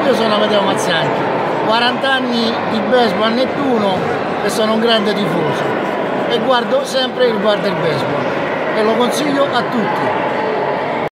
Io sono Amedeo Mazzanchi, 40 anni di baseball a Nettuno e sono un grande tifoso e guardo sempre il bar del baseball e lo consiglio a tutti.